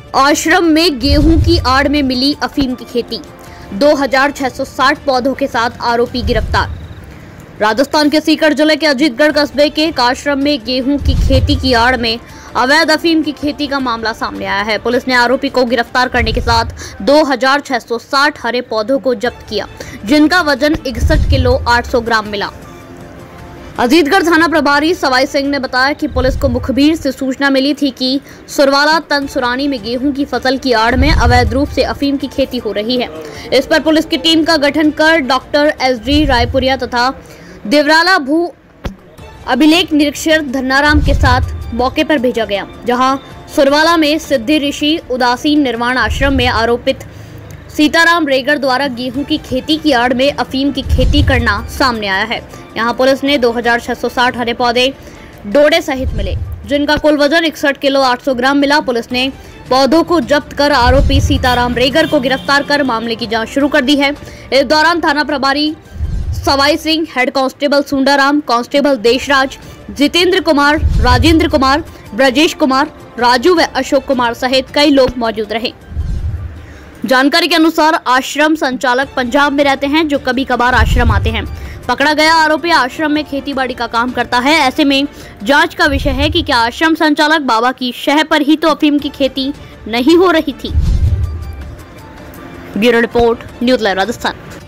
आश्रम में गेहूं की आड़ में मिली अफीम की खेती। 2660 पौधों के साथ आरोपी गिरफ्तार। राजस्थान के सीकर जिले के अजीतगढ़ कस्बे के एक आश्रम में गेहूं की खेती की आड़ में अवैध अफीम की खेती का मामला सामने आया है। पुलिस ने आरोपी को गिरफ्तार करने के साथ 2660 हरे पौधों को जब्त किया, जिनका वजन 61 किलो 800 ग्राम मिला। अजीतगढ़ थाना प्रभारी सवाई सिंह ने बताया कि पुलिस को मुखबिर से सूचना मिली थी कि सुरवाला तनसुरानी में गेहूं की फसल की आड़ में अवैध रूप से अफीम की खेती हो रही है। इस पर पुलिस की टीम का गठन कर डॉक्टर SD रायपुरिया तथा देवराला भू अभिलेख निरीक्षक धन्नाराम के साथ मौके पर भेजा गया, जहां सुरवाला में सिद्धि ऋषि उदासीन निर्वाण आश्रम में आरोपित सीताराम रेगर द्वारा गेहूं की खेती की आड़ में अफीम की खेती करना सामने आया है। यहां पुलिस ने 2660 हरे पौधे डोडे सहित मिले, जिनका कुल वजन 61 किलो 800 ग्राम मिला। पुलिस ने पौधों को जब्त कर आरोपी सीताराम रेगर को गिरफ्तार कर मामले की जांच शुरू कर दी है। इस दौरान थाना प्रभारी Sawai Singh, head constable Sundaram, constable Deshraj, Jitendra Kumar, Rajendra Kumar, Brajesh Kumar, Raju व अशोक कुमार सहित कई लोग मौजूद रहे। जानकारी के अनुसार आश्रम संचालक पंजाब में रहते हैं, जो कभी कभार आश्रम आते हैं। पकड़ा गया आरोपी आश्रम में खेतीबाड़ी का काम करता है। ऐसे में जांच का विषय है कि क्या आश्रम संचालक बाबा की शह पर ही तो अफीम की खेती नहीं हो रही थी। Bureau report, news live Rajasthan.